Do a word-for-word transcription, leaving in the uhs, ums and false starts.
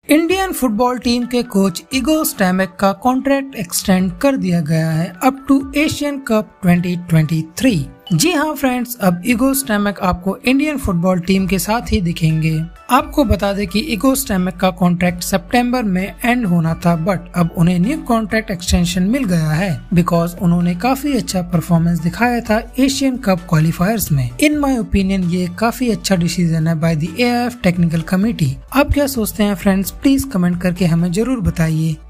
Indian football team के coach Igor Stimac का contract extend कर दिया गया है up to Asian Cup twenty twenty three. जी हाँ फ्रेंड्स, अब इगो स्टैमेक आपको इंडियन फुटबॉल टीम के साथ ही दिखेंगे। आपको बता दें कि इगो स्टैमेक का कॉन्ट्रैक्ट सितंबर में एंड होना था, बट अब उन्हें न्यू कॉन्ट्रैक्ट एक्सटेंशन मिल गया है बिकॉज उन्होंने काफी अच्छा परफॉर्मेंस दिखाया था एशियन कप क्वालिफायर्स में। इन माय ओपिनियन ये काफी अच्छा डिसीजन है by the A I F technical committee. आप क्या सोचते हैं फ्रेंड्स, प्लीज कमेंट करके हमें जरूर बताइए।